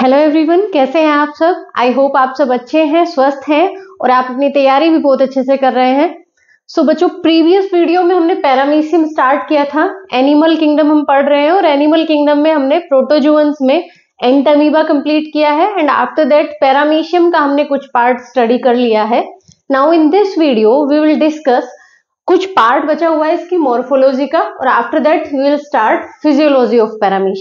Hello everyone, कैसे हैं आप सब। आई होप आप सब अच्छे हैं, स्वस्थ हैं और आप अपनी तैयारी भी बहुत अच्छे से कर रहे हैं। बच्चों, प्रीवियस वीडियो में हमने पैरामीशियम स्टार्ट किया था। एनिमल किंगडम हम पढ़ रहे हैं और एनिमल किंगडम में हमने प्रोटोजुअन्स में एंटमीबा कंप्लीट किया है एंड आफ्टर दैट पैरामीशियम का हमने कुछ पार्ट स्टडी कर लिया है। Now in this video we will discuss कुछ पार्ट बचा हुआ है इसकी मॉर्फोलॉजी का और after that we will start physiology of paramecium.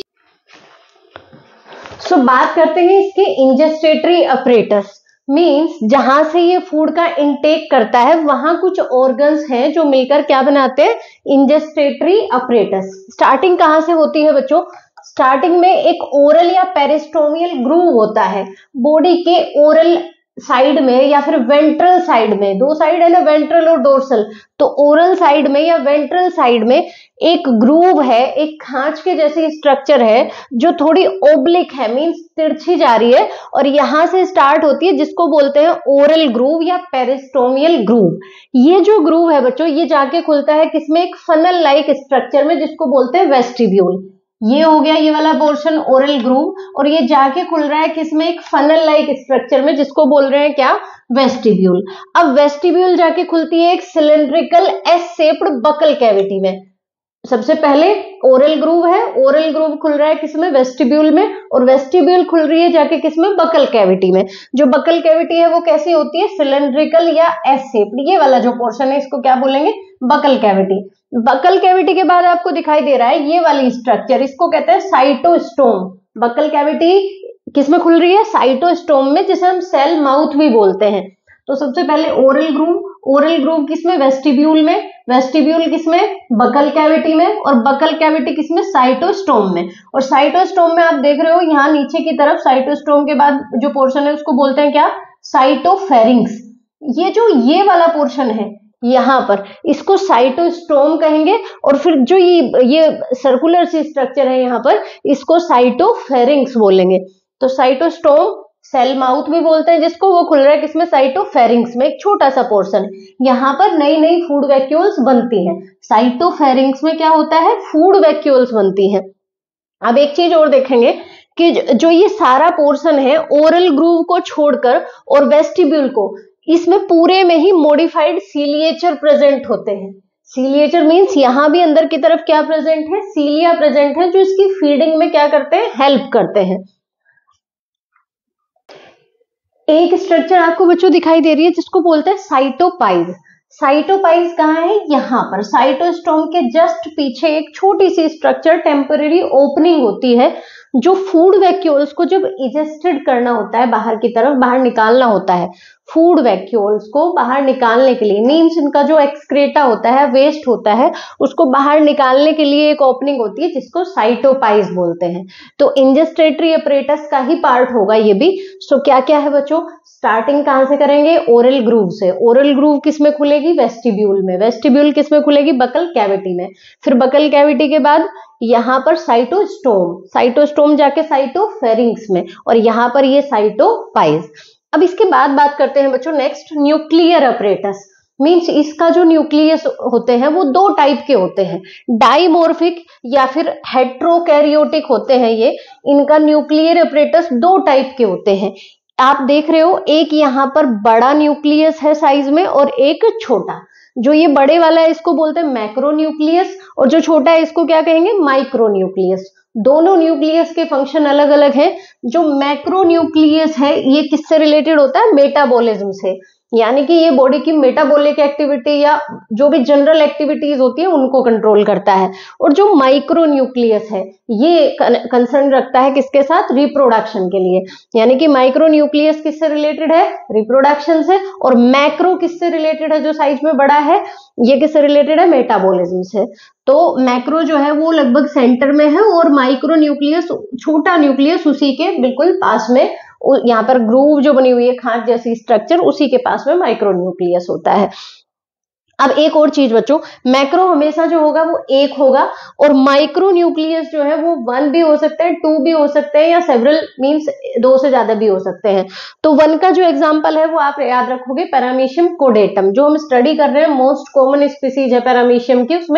बात करते हैं इसके इंजेस्टेटरी अपरेटस, मींस जहां से ये फूड का इनटेक करता है वहां कुछ ऑर्गन्स हैं जो मिलकर क्या बनाते हैं, इंजेस्टेटरी अपरेटस। स्टार्टिंग कहां से होती है बच्चों, स्टार्टिंग में एक ओरल या पेरिस्टोमियल ग्रूव होता है बॉडी के ओरल साइड में या फिर वेंट्रल साइड में। दो साइड है ना, वेंट्रल और डोर्सल, तो ओरल साइड में या वेंट्रल साइड में एक ग्रूव है, एक खांच के जैसी स्ट्रक्चर है जो थोड़ी ओब्लिक है, मींस तिरछी जा रही है और यहां से स्टार्ट होती है, जिसको बोलते हैं ओरल ग्रूव या पेरिस्टोमियल ग्रूव। ये जो ग्रूव है बच्चों, ये जाके खुलता है किसमें, एक फनल लाइक स्ट्रक्चर में जिसको बोलते हैं वेस्टिब्यूल। ये हो गया ये वाला पोर्शन ओरल ग्रूव और ये जाके खुल रहा है किसमें, एक फनल लाइक स्ट्रक्चर में जिसको बोल रहे हैं क्या, वेस्टिब्यूल। अब वेस्टिब्यूल जाके खुलती है एक cylindrical S shaped buccal cavity में। सबसे पहले ओरल ग्रूव है, ओरल ग्रूव खुल रहा है किसमें, वेस्टिब्यूल में, और वेस्टिब्यूल खुल रही है जाके किसमें, बकल कैविटी में। जो बकल कैविटी है वो कैसी होती है, सिलेंड्रिकल या एस शेप्ड। ये वाला जो पोर्शन है इसको क्या बोलेंगे, बकल कैविटी। बकल कैविटी के बाद आपको दिखाई दे रहा है ये वाली स्ट्रक्चर, इसको कहते हैं साइटोस्टोम। बकल कैविटी किसमें खुल रही है, साइटोस्टोम में, जिसे हम सेल माउथ भी बोलते हैं। तो सबसे पहले ओरल ग्रूव, ओरल ग्रूव किसमें, वेस्टिब्यूल में, वेस्टिब्यूल किसमें, बकल कैविटी में, और बकल कैविटी किसमें, साइटोस्टोम में। और साइटोस्टोम में आप देख रहे हो यहाँ नीचे की तरफ साइटोस्टोम के बाद जो पोर्शन है उसको बोलते हैं क्या, साइटोफेरिंक्स। ये जो ये वाला पोर्शन है यहाँ पर, इसको साइटोस्टोम कहेंगे, और फिर जो ये सर्कुलर सी स्ट्रक्चर है यहाँ पर, इसको साइटोफेरिंक्स बोलेंगे। तो साइटोस्टोम सेल माउथ भी बोलते हैं जिसको, वो खुल रहा है किसमें, साइटोफेरिंक्स में, एक छोटा सा पोर्शन। यहाँ पर नई नई फूड वैक्यूल्स बनती हैं। साइटोफेरिंक्स में क्या होता है, फूड वैक्यूल्स बनती हैं। अब एक चीज और देखेंगे कि जो ये सारा पोर्शन है ओरल ग्रूव को छोड़कर और वेस्टिब्यूल को, इसमें पूरे में ही मॉडिफाइड सीलिएचर प्रेजेंट होते हैं। सीलिएचर मींस यहां भी अंदर की तरफ क्या प्रेजेंट है, सीलिया प्रेजेंट है, जो इसकी फीडिंग में क्या करते हैं, हेल्प करते हैं। एक स्ट्रक्चर आपको बच्चों दिखाई दे रही है जिसको बोलते हैं साइटोपाइज। साइटोपाइज कहाँ है, यहाँ पर साइटोस्टोम के जस्ट पीछे एक छोटी सी स्ट्रक्चर, टेम्पररी ओपनिंग होती है, जो फूड वैक्यूल्स को जब इजेस्टेड करना होता है, बाहर की तरफ बाहर निकालना होता है, फूड वैक्यूल्स को बाहर निकालने के लिए, मींस इनका जो एक्सक्रेटा होता है, वेस्ट होता है, उसको बाहर निकालने के लिए एक ओपनिंग होती है जिसको साइटोपाइज बोलते हैं। तो इंजेस्टेटरी अपरेटस का ही पार्ट होगा ये भी। क्या क्या है बच्चों, स्टार्टिंग कहां से करेंगे, ओरल ग्रूव से। ओरल ग्रूव किसमें खुलेगी, वेस्टिब्यूल में। वेस्टिब्यूल किसमें खुलेगी, बकल कैविटी में। फिर बकल कैविटी के बाद यहाँ पर साइटोस्टोम, साइटोस्टोम जाके साइटोफेरिंक्स में, और यहाँ पर ये साइटोपाइज। अब इसके बाद बात करते हैं बच्चों नेक्स्ट, न्यूक्लियर अपरेटस। मींस इसका जो न्यूक्लियस होते हैं वो दो टाइप के होते हैं, डाइमॉर्फिक या फिर हेट्रोकैरियोटिक होते हैं ये। इनका न्यूक्लियर अपरेटस दो टाइप के होते हैं। आप देख रहे हो, एक यहाँ पर बड़ा न्यूक्लियस है साइज में और एक छोटा। जो ये बड़े वाला है इसको बोलते हैं मैक्रो न्यूक्लियस, और जो छोटा है इसको क्या कहेंगे, माइक्रो न्यूक्लियस। दोनों न्यूक्लियस के फंक्शन अलग अलग हैं। जो मैक्रो न्यूक्लियस है ये किससे रिलेटेड होता है, मेटाबॉलिज्म से, यानी कि ये बॉडी की मेटाबॉलिक एक्टिविटी या जो भी जनरल एक्टिविटीज होती है उनको कंट्रोल करता है। और जो माइक्रो न्यूक्लियस है ये कंसर्न रखता है किसके साथ, रिप्रोडक्शन के लिए। यानी कि माइक्रो न्यूक्लियस किससे रिलेटेड है, रिप्रोडक्शन से, और मैक्रो किससे रिलेटेड है, जो साइज में बड़ा है, ये किससे रिलेटेड है, मेटाबॉलिज्म से। तो मैक्रो जो है वो लगभग सेंटर में है और माइक्रो न्यूक्लियस, छोटा न्यूक्लियस, उसी के बिल्कुल पास में, यहाँ पर ग्रूव जो बनी हुई है खांच जैसी स्ट्रक्चर, उसी के पास में माइक्रो न्यूक्लियस होता है। अब एक और चीज बच्चों, मैक्रो हमेशा जो होगा वो एक होगा, और माइक्रो न्यूक्लियस जो है वो 1 भी हो सकते हैं, 2 भी हो सकते हैं, या सेवरल मींस 2 से ज्यादा भी हो सकते हैं। तो 1 का जो एग्जांपल है वो आप याद रखोगे, पैरामीशियम कोडेटम, जो हम स्टडी कर रहे हैं, मोस्ट कॉमन स्पीसीज है पैरामीशियम की, उसमें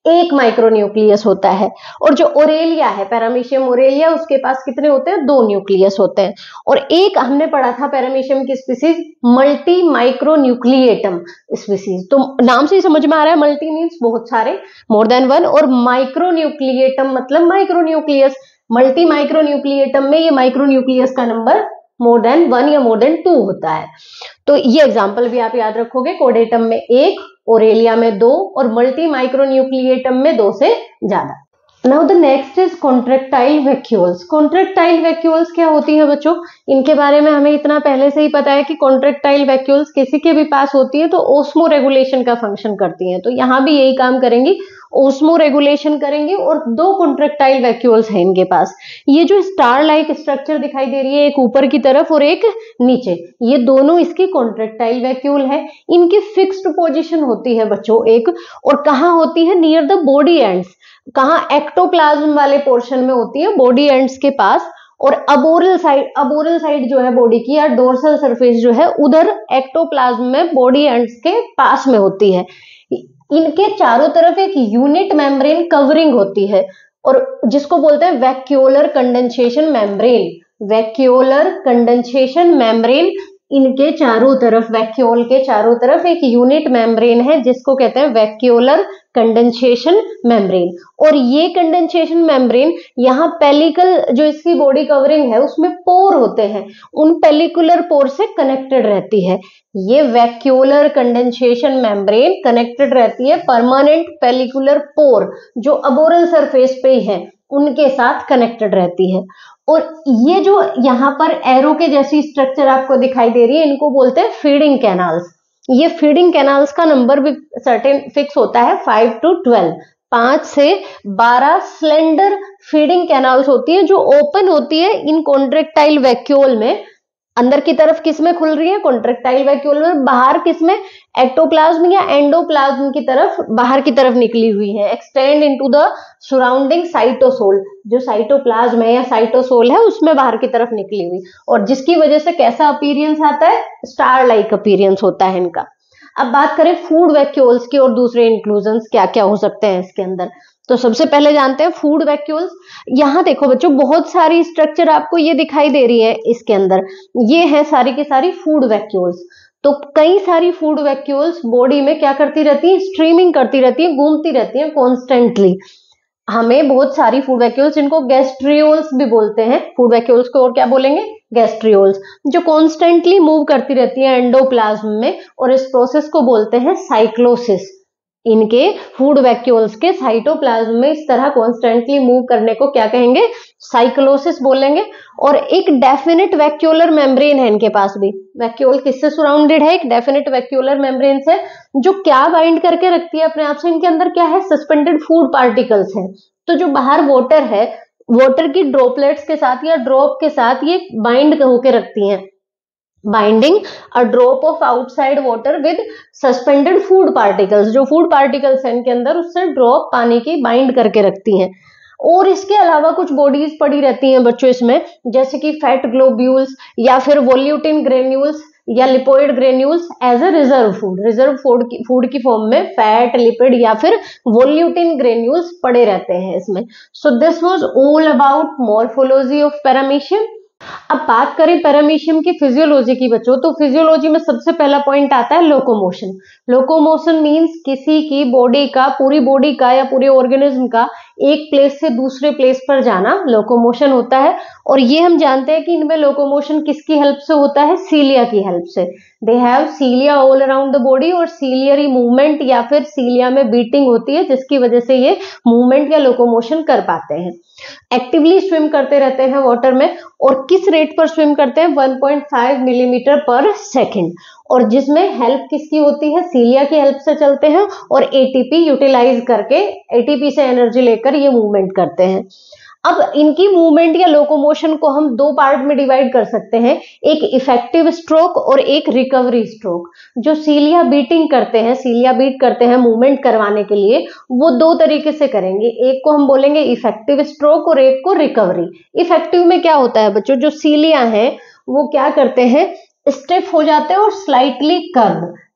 एक माइक्रोन्यूक्लियस होता है। और जो ओरेलिया है, पैरामीशियम ओरेलिया, उसके पास कितने होते हैं? 2 न्यूक्लियस होते हैं। और एक हमने पढ़ा था पैरामीशियम की स्पीसीज मल्टी माइक्रोन्यूक्लिएटम स्पीसीज। तो नाम से ही समझ में आ रहा है, मल्टी मीन्स बहुत सारे, मोर देन वन, और माइक्रोन्यूक्लिएटम मतलब माइक्रोन्यूक्लियस। मल्टी माइक्रोन्यूक्लिएटम में ये माइक्रोन्यूक्लियस का नंबर मोर देन 1 या मोर देन 2 होता है। तो ये एग्जांपल भी आप याद रखोगे, कोडेटम में 1, ओरेलिया में 2 और मल्टी माइक्रोन्यूक्लिएटम में 2 से ज्यादा। Now the next is contractile vacuoles. Contractile vacuoles क्या होती है बच्चों? इनके बारे में हमें इतना पहले से ही पता है कि कॉन्ट्रेक्टाइल वैक्यूल्स किसी के भी पास होती है तो ओस्मो रेगुलेशन का फंक्शन करती हैं। तो यहाँ भी यही काम करेंगी, ओस्मो रेगुलेशन करेंगे। और 2 कॉन्ट्रेक्टाइल वैक्यूल्स हैं इनके पास। ये जो स्टार लाइक स्ट्रक्चर दिखाई दे रही है, एक ऊपर की तरफ और एक नीचे, ये दोनों इसकी कॉन्ट्रेक्टाइल वैक्यूल है। इनकी फिक्स्ड पोजीशन होती है बच्चों एक, और कहाँ होती है? Near the body ends. कहाँ? एक्टोप्लाज्म वाले पोर्शन में होती है, बॉडी एंड्स के पास। और अबोरल साइड जो है बॉडी की, या डोर्सल सरफेस जो है, उधर एक्टोप्लाज्म में बॉडी एंड्स के पास में होती है। इनके चारों तरफ एक यूनिट मेम्ब्रेन कवरिंग होती है, और जिसको बोलते हैं vacuolar condensation membrane. Vacuolar condensation membrane, इनके चारों तरफ, वैक्यूल के चारों तरफ एक यूनिट मेम्ब्रेन है जिसको कहते हैं वैक्यूलर कंडेंसेशन मेम्ब्रेन। और ये कंडेंसेशन मेम्ब्रेन, यहाँ पेलिकल जो इसकी बॉडी कवरिंग है उसमें पोर होते हैं, उन पेलिकुलर पोर से कनेक्टेड रहती है। ये वैक्यूलर कंडेंसेशन मेम्ब्रेन कनेक्टेड रहती है परमानेंट पेलिकुलर पोर जो अबोरल सरफेस पे ही है, उनके साथ कनेक्टेड रहती है। और ये जो यहाँ पर एरो के जैसी स्ट्रक्चर आपको दिखाई दे रही है, इनको बोलते हैं फीडिंग कैनाल्स। ये फीडिंग कैनाल्स का नंबर भी सर्टेन फिक्स होता है, 5 to 12, 5 से 12 स्लेंडर फीडिंग कैनाल्स होती है जो ओपन होती है इन कॉन्ट्रेक्टाइल वैक्यूल में। अंदर की तरफ किसमें खुल रही है? कॉन्ट्रेक्टाइल वैक्यूल में। बाहर किसमें? एक्टोप्लाज्म या एंडोप्लाज्म की तरफ, बाहर की तरफ निकली हुई है, extend into the surrounding cytosol. जो साइटोप्लाज्म है या साइटोसोल है उसमें बाहर की तरफ निकली हुई, और जिसकी वजह से कैसा अपीयरेंस आता है? स्टार लाइक अपीयरेंस होता है इनका। अब बात करें फूड वैक्यूल्स की और दूसरे इंक्लूजन्स क्या क्या हो सकते हैं इसके अंदर। तो सबसे पहले जानते हैं फूड वैक्यूल्स। यहाँ देखो बच्चों, बहुत सारी स्ट्रक्चर आपको ये दिखाई दे रही है इसके अंदर, ये है सारी की सारी फूड वैक्यूल्स। तो कई सारी फूड वैक्यूल्स बॉडी में क्या करती रहती है? स्ट्रीमिंग करती रहती है, घूमती रहती है कॉन्स्टेंटली। हमें बहुत सारी फूड वैक्यूल्स, इनको गैस्ट्रियोल्स भी बोलते हैं फूड वैक्यूल्स को, और क्या बोलेंगे? गैस्ट्रियोल्स, जो कॉन्स्टेंटली मूव करती रहती है एंडोप्लाज्म में, और इस प्रोसेस को बोलते हैं साइक्लोसिस। इनके फूड वैक्यूल्स के साइटोप्लाज्म में इस तरह कॉन्स्टेंटली मूव करने को क्या कहेंगे? साइक्लोसिस बोलेंगे। और एक डेफिनेट वैक्यूलर मेम्ब्रेन है इनके पास भी। वैक्यूल किससे सराउंडेड है? एक डेफिनेट वैक्यूलर मेम्ब्रेन से, जो क्या बाइंड करके रखती है अपने आप से? इनके अंदर क्या है? सस्पेंडेड फूड पार्टिकल्स हैं। तो जो बाहर वाटर है, वाटर की ड्रॉपलेट्स के साथ या ड्रॉप के साथ ये बाइंड होके रखती हैं। Binding a drop of outside water with suspended food particles, जो फूड पार्टिकल्स हैं इनके अंदर, उससे ड्रॉप पानी की बाइंड करके रखती हैं। और इसके अलावा कुछ बॉडीज पड़ी रहती हैं बच्चों इसमें, जैसे कि फैट ग्लोब्यूल्स या फिर वोल्यूटिन ग्रेन्यूल्स या lipoid granules as a reserve food की फॉर्म में फैट, लिपिड या फिर वोल्यूटिन ग्रेन्यूल्स पड़े रहते हैं इसमें। So this was all about morphology of paramecium. अब बात करें पैरामीशियम की फिजियोलॉजी की बच्चों, तो फिजियोलॉजी में सबसे पहला पॉइंट आता है लोकोमोशन। लोकोमोशन मींस किसी की बॉडी का, पूरी बॉडी का या पूरे ऑर्गेनिज्म का एक प्लेस से दूसरे प्लेस पर जाना लोकोमोशन होता है। और ये हम जानते हैं कि इनमें लोकोमोशन किसकी हेल्प से होता है? सीलिया की हेल्प से। They have cilia all around the body, और सीलियरी मूवमेंट या फिर सीलिया में बीटिंग होती है जिसकी वजह से ये मूवमेंट या लोकोमोशन कर पाते हैं। एक्टिवली स्विम करते रहते हैं वाटर में, और किस रेट पर स्विम करते हैं? 1.5 मिलीमीटर पर सेकेंड। और जिसमें हेल्प किसकी होती है? सीलिया की हेल्प से चलते हैं, और एटीपी यूटिलाइज करके, एटीपी से एनर्जी लेकर ये मूवमेंट करते हैं। अब इनकी मूवमेंट या लोकोमोशन को हम 2 पार्ट में डिवाइड कर सकते हैं, एक इफेक्टिव स्ट्रोक और एक रिकवरी स्ट्रोक। जो सीलिया बीटिंग करते हैं, सीलिया बीट करते हैं मूवमेंट करवाने के लिए, वो 2 तरीके से करेंगे। एक को हम बोलेंगे इफेक्टिव स्ट्रोक और एक को रिकवरी। इफेक्टिव में क्या होता है बच्चों? जो सीलिया है वो क्या करते हैं? स्टिफ हो जाते हैं और स्लाइटली कर्व।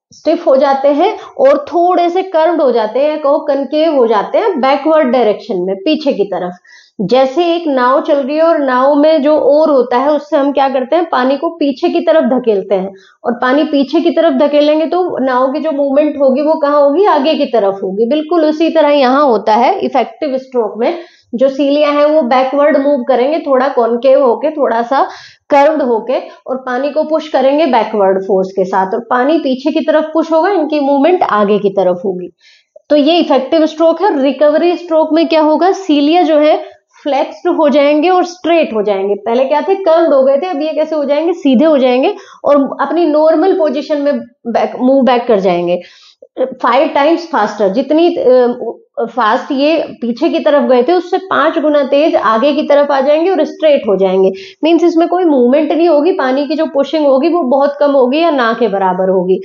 स्टिफ हो जाते हैं और थोड़े से कर्व्ड हो जाते हैं, कहो कनकेव हो जाते हैं बैकवर्ड डायरेक्शन में, पीछे की तरफ। जैसे एक नाव चल रही है और नाव में जो ओर होता है उससे हम क्या करते हैं, पानी को पीछे की तरफ धकेलते हैं, और पानी पीछे की तरफ धकेलेंगे तो नाव की जो मूवमेंट होगी वो कहाँ होगी, आगे की तरफ होगी। बिल्कुल उसी तरह यहाँ होता है इफेक्टिव स्ट्रोक में। जो सीलिया है वो बैकवर्ड मूव करेंगे, थोड़ा कॉनकेव होके, थोड़ा सा कर्व्ड होके, और पानी को पुश करेंगे बैकवर्ड फोर्स के साथ, और पानी पीछे की तरफ पुश होगा, इनकी मूवमेंट आगे की तरफ होगी। तो ये इफेक्टिव स्ट्रोक है। रिकवरी स्ट्रोक में क्या होगा, सीलिया जो है फ्लेक्स्ड हो जाएंगे और स्ट्रेट हो जाएंगे। पहले क्या थे, कर्व्ड हो गए थे, अब ये कैसे हो जाएंगे, सीधे हो जाएंगे और अपनी नॉर्मल पोजीशन में मूव बैक कर जाएंगे 5 टाइम्स फास्टर। जितनी फास्ट ये पीछे की तरफ गए थे उससे 5 गुना तेज आगे की तरफ आ जाएंगे और स्ट्रेट हो जाएंगे। मींस इसमें कोई मूवमेंट नहीं होगी, पानी की जो पुशिंग होगी वो बहुत कम होगी या ना के बराबर होगी।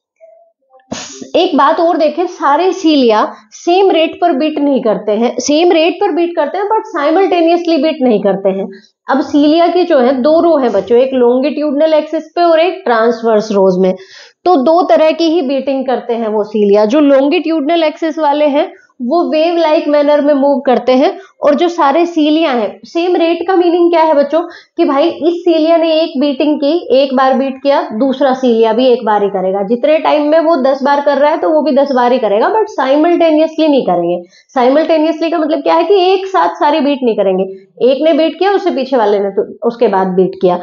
एक बात और देखें, सारे सीलिया सेम रेट पर बीट नहीं करते हैं, सेम रेट पर बीट करते हैं बट साइमल्टेनियसली बीट नहीं करते हैं। अब सीलिया की जो है 2 रो है बच्चों, एक लॉन्गिट्यूडनल एक्सिस पे और एक ट्रांसवर्स रोज में। तो 2 तरह की ही बीटिंग करते हैं वो सीलिया। जो लॉन्गिट्यूडनल एक्सिस वाले हैं वो वेव लाइक मैनर में मूव करते हैं, और जो सारे सीलिया हैं सेम रेट का मीनिंग क्या है बच्चों, कि भाई इस सीलिया ने एक बीटिंग की, एक बार बीट किया, दूसरा सीलिया भी एक बार ही करेगा। जितने टाइम में वो 10 बार कर रहा है तो वो भी 10 बार ही करेगा, बट साइमल्टेनियसली नहीं करेंगे। साइमल्टेनियसली का मतलब क्या है कि एक साथ सारी बीट नहीं करेंगे, एक ने बीट किया उससे पीछे वाले ने तो उसके बाद बीट किया।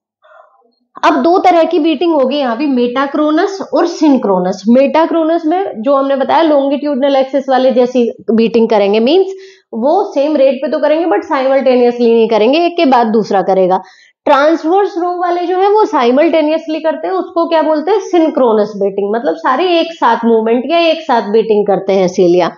अब 2 तरह की बीटिंग होगी यहाँ भी, मेटाक्रोनस और सिंक्रोनस। मेटाक्रोनस में जो हमने बताया लॉन्गिट्यूडनल एक्सिस वाले जैसी बीटिंग करेंगे, मींस वो सेम रेट पे तो करेंगे बट साइमल्टेनियसली नहीं करेंगे, एक के बाद दूसरा करेगा। ट्रांसवर्स रो वाले जो है वो साइमल्टेनियसली करते हैं, उसको क्या बोलते हैं, सिंक्रोनस बीटिंग, मतलब सारे एक साथ मूवमेंट या एक साथ बीटिंग करते हैं सीलिया।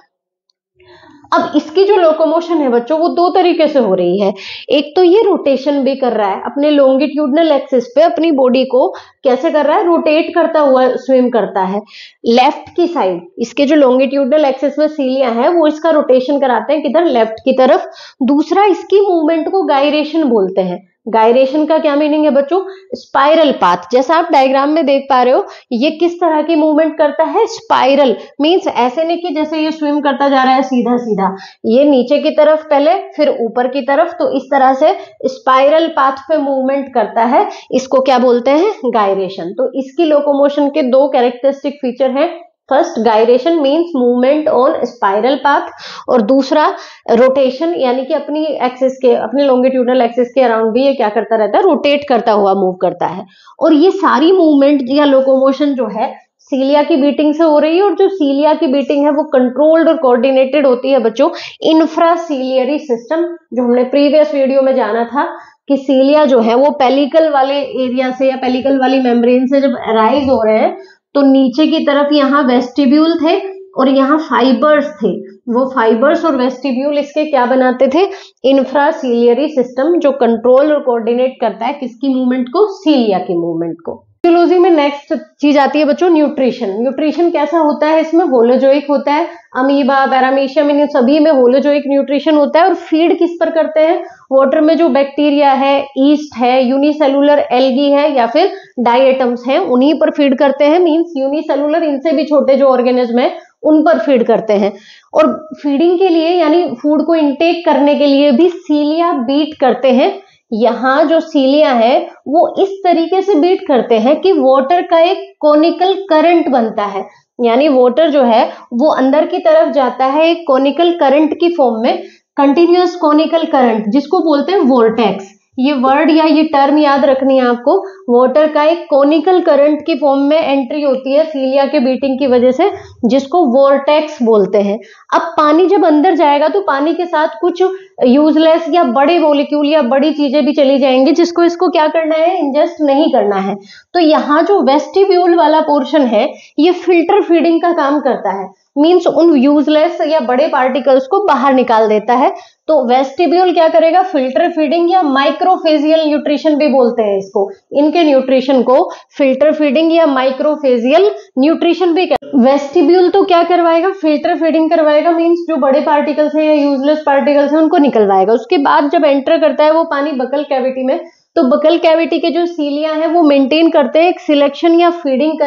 अब इसकी जो लोकोमोशन है बच्चों वो 2 तरीके से हो रही है। एक तो ये रोटेशन भी कर रहा है अपने लॉन्गिट्यूडनल एक्सिस पे, अपनी बॉडी को कैसे कर रहा है, रोटेट करता हुआ स्विम करता है लेफ्ट की साइड। इसके जो लॉन्गिट्यूडनल एक्सिस में सीलिया है वो इसका रोटेशन कराते हैं किधर, लेफ्ट की तरफ। दूसरा, इसकी मूवमेंट को गायरेशन बोलते हैं। गायरेशन का क्या मीनिंग है बच्चों, स्पाइरल पाथ। जैसा आप डायग्राम में देख पा रहे हो ये किस तरह की मूवमेंट करता है, स्पाइरल। मींस ऐसे नहीं कि जैसे ये स्विम करता जा रहा है सीधा सीधा, ये नीचे की तरफ पहले फिर ऊपर की तरफ, तो इस तरह से स्पाइरल पाथ पे मूवमेंट करता है, इसको क्या बोलते हैं, गायरेशन। तो इसकी लोकोमोशन के 2 कैरेक्टरिस्टिक फीचर हैं। First, gyration means movement on spiral path, और दूसरा रोटेशन, यानी कि अपनी एक्सिस के, अपने लॉन्गिट्यूडनल एक्सिस के अराउंड भी ये क्या करता रहता है, रोटेट करता हुआ मूव करता है। और ये सारी मूवमेंट या लोकोमोशन जो है सीलिया की बीटिंग से हो रही है, और जो सीलिया की बीटिंग है वो कंट्रोल्ड और कोऑर्डिनेटेड होती है बच्चों इंफ्रासीलियरी सिस्टम। जो हमने प्रीवियस वीडियो में जाना था कि सीलिया जो है वो पेलिकल वाले एरिया से या पेलिकल वाली मेम्ब्रेन से जब अराइज हो रहे हैं तो नीचे की तरफ यहाँ वेस्टिब्यूल थे और यहाँ फाइबर्स थे। वो फाइबर्स और वेस्टिब्यूल इसके क्या बनाते थे, इंफ्रासीलियरी सिस्टम, जो कंट्रोल और कोऑर्डिनेट करता है किसकी मूवमेंट को, सीलिया की मूवमेंट को। फिजियोलॉजी में नेक्स्ट चीज आती है बच्चों न्यूट्रिशन। न्यूट्रिशन कैसा होता है, इसमें होलोजोइक होता है, अमीबा, पैरामीशियम, इन सभी में होलोजोइक न्यूट्रिशन होता है। और फीड किस पर करते हैं, वाटर में जो बैक्टीरिया है, ईस्ट है, यूनिसेलुलर एल्गी है या फिर डायटम्स हैं, उन्हीं पर फीड करते हैं। मींस यूनिसेलुलर, इनसे भी छोटे जो ऑर्गेनिज्म है उन पर फीड करते हैं। और फीडिंग के लिए यानी फूड को इनटेक करने के लिए भी सीलिया बीट करते हैं। यहाँ जो सीलिया है वो इस तरीके से बीट करते हैं कि वाटर का एक कोनिकल करंट बनता है, यानी वाटर जो है वो अंदर की तरफ जाता है एक कोनिकल करंट की फॉर्म में, कंटिन्यूअस कोनिकल करंट, जिसको बोलते हैं वोर्टेक्स। ये वर्ड या ये टर्म याद रखनी है आपको, वाटर का एक कोनिकल करंट की फॉर्म में एंट्री होती है सीलिया के बीटिंग की वजह से, जिसको वोर्टेक्स बोलते हैं। अब पानी जब अंदर जाएगा तो पानी के साथ कुछ यूजलेस या बड़े मॉलिक्यूल या बड़ी चीजें भी चली जाएंगी, जिसको इसको क्या करना है, इंजेस्ट नहीं करना है। तो यहाँ जो वेस्टिब्यूल वाला पोर्शन है ये फिल्टर फीडिंग का काम करता है। मींस उन यूजलेस या बड़े पार्टिकल्स को बाहर निकाल देता है। तो वेस्टिब्यूल क्या करेगा, फिल्टर फीडिंग या माइक्रोफेजियल न्यूट्रिशन भी बोलते हैं इसको, इनके न्यूट्रिशन को फिल्टर फीडिंग या माइक्रोफेजियल न्यूट्रिशन भी वेस्टिब्यूल तो क्या करवाएगा, फिल्टर फीडिंग करवाएगा। मींस जो बड़े पार्टिकल्स हैं या यूजलेस पार्टिकल्स हैं उनको निकलवाएगा। उसके बाद जब एंटर करता है वो पानी बकल कैविटी में, तो बकल कैविटी के जो सीलिया हैं वो मेंटेन करते हैं एक सिलेक्शन या फीडिंग करंट,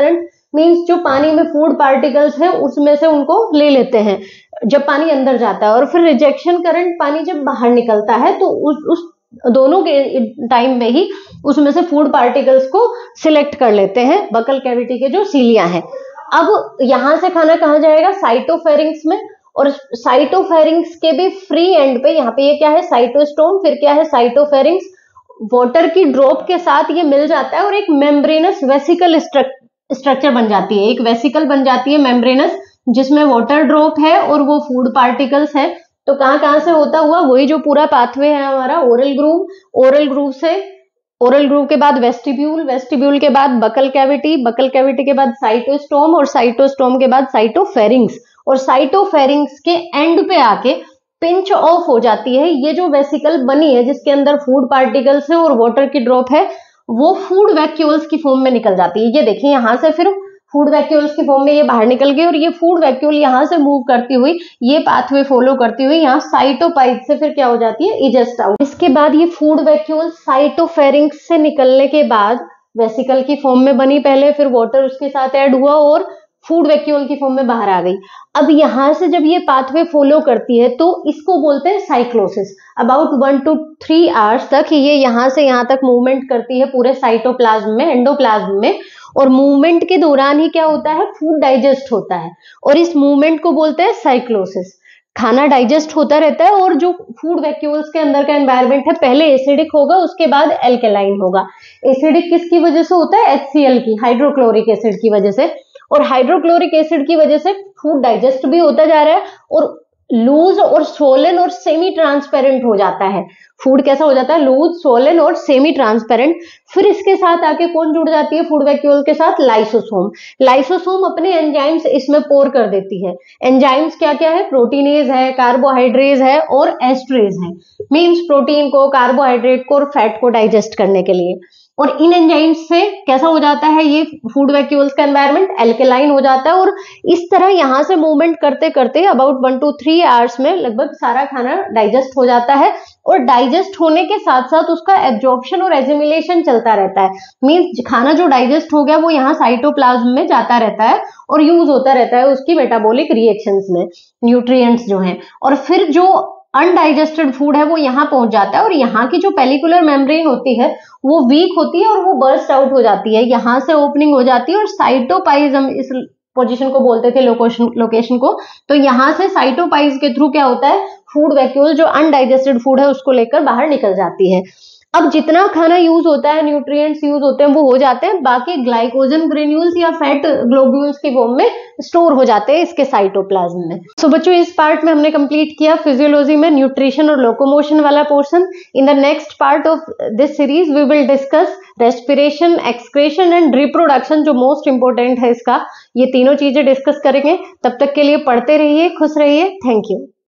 मींस जो पानी में फूड पार्टिकल्स हैं उसमें से उनको ले लेते हैं जब पानी अंदर जाता है, और फिर रिजेक्शन करंट पानी जब बाहर निकलता है तो उस दोनों के टाइम में ही उसमें से फूड पार्टिकल्स को सिलेक्ट कर लेते हैं बकल कैविटी के जो सीलिया हैं। अब यहां से खाना कहाँ जाएगा, साइटोफेरिंक्स में, और साइटोफेरिंक्स के भी फ्री एंड पे यहाँ पे ये क्या है, साइटोस्टोम, फिर क्या है, साइटोफेरिंक्स, वाटर की ड्रॉप के साथ ये मिल जाता है और एक मेम्ब्रेनस वेसिकल स्ट्रक्चर बन जाती है, एक वेसिकल बन जाती है मेम्ब्रेनस, जिसमें वाटर ड्रॉप है और वो फूड पार्टिकल्स है। तो कहां कहां से होता हुआ, वही जो पूरा पाथवे है हमारा, ओरल ग्रूव, ओरल ग्रूव से, ओरल ग्रूव के बाद वेस्टिब्यूल, वेस्टिब्यूल के बाद बकल कैविटी, बकल कैविटी के बाद साइटोस्टोम, और साइटोस्टोम के बाद साइटोफेरिंक्स, और साइटोफेरिंक्स के एंड पे आके पिंच ऑफ हो जाती है ये जो वेसिकल बनी है जिसके अंदर फूड पार्टिकल्स है और वाटर की ड्रॉप है, वो फूड वैक्यूल्स की फॉर्म में निकल जाती है। ये देखिए यहां से फिर फूड वैक्यूल्स की फॉर्म में ये बाहर निकल गई, और ये फूड वैक्यूल यहां से मूव करती हुई, ये पाथवे फॉलो करती हुई यहाँ साइटोपाइट से फिर क्या हो जाती है, इजेस्ट आउट। इसके बाद ये फूड वैक्यूल साइटोफेरिंक्स से निकलने के बाद वेसिकल की फॉर्म में बनी पहले, फिर वाटर उसके साथ ऐड हुआ और फूड वैक्यूल की फॉर्म में बाहर आ गई। अब यहां से जब ये पाथवे फॉलो करती है तो इसको बोलते हैं साइक्लोसिस। अबाउट 1 to 3 आवर्स तक ये यहां से यहां तक मूवमेंट करती है पूरे साइटोप्लाज्म में, एंडोप्लाज्म में, और मूवमेंट के दौरान ही क्या होता है, फूड डाइजेस्ट होता है, और इस मूवमेंट को बोलते हैं साइक्लोसिस। खाना डाइजेस्ट होता रहता है और जो फूड वैक्यूल्स के अंदर का एनवायरनमेंट है पहले एसिडिक होगा, उसके बाद एल्केलाइन होगा। एसिडिक किसकी वजह से होता है, HCl की, हाइड्रोक्लोरिक एसिड की वजह से, और हाइड्रोक्लोरिक एसिड की वजह से फूड डाइजेस्ट भी होता जा रहा है और लूज और सोलन और सेमी ट्रांसपेरेंट हो जाता है। फूड कैसा हो जाता है, लूज, सोलन और सेमी ट्रांसपेरेंट। फिर इसके साथ आके कौन जुड़ जाती है फूड वैक्यूल के साथ, लाइसोसोम। लाइसोसोम अपने एंजाइम्स इसमें पोर कर देती है। एंजाइम्स क्या क्या है, प्रोटीनेज है, कार्बोहाइड्रेज है और एस्ट्रेज है, मींस प्रोटीन को, कार्बोहाइड्रेट को और फैट को डाइजेस्ट करने के लिए। और इन एंजाइम्स से कैसा हो जाता है ये फूड वैक्यूल्स का एनवायरनमेंट, एल्केलाइन हो जाता है, और इस तरह यहां से मूवमेंट करते करते अबाउट 1 to 3 आवर्स में लगभग सारा खाना डाइजेस्ट हो जाता है, और डाइजेस्ट होने के साथ साथ उसका एब्जॉर्प्शन और एजिमिलेशन चलता रहता है। मींस खाना जो डाइजेस्ट हो गया वो यहाँ साइटोप्लाज्म में जाता रहता है और यूज होता रहता है उसकी मेटाबॉलिक रिएक्शंस में, न्यूट्रिएंट्स जो हैं, और फिर जो अनडाइजेस्टेड फूड है वो यहाँ पहुंच जाता है, और यहाँ की जो पेलिकुलर मेम्ब्रेन होती है वो वीक होती है और वो बर्स्ट आउट हो जाती है, यहाँ से ओपनिंग हो जाती है, और साइटोपाइज हम इस पोजीशन को बोलते थे, लोकेशन को। तो यहाँ से साइटोपाइज के थ्रू क्या होता है, फूड वैक्यूल जो अनडाइजेस्टेड फूड है उसको लेकर बाहर निकल जाती है। अब जितना खाना यूज होता है, न्यूट्रिएंट्स यूज होते हैं वो हो जाते हैं, बाकी ग्लाइकोजन ग्रेन्यूल्स या फैट ग्लोब्यूल्स की फॉर्म में स्टोर हो जाते हैं इसके साइटोप्लाज्म में। सो बच्चों इस पार्ट में हमने कंप्लीट किया फिजियोलॉजी में न्यूट्रिशन और लोकोमोशन वाला portion. In the next part of this series we will discuss respiration, excretion and reproduction, जो मोस्ट इंपोर्टेंट है इसका। ये तीनों चीजें डिस्कस करेंगे। तब तक के लिए पढ़ते रहिए, खुश रहिए। Thank you.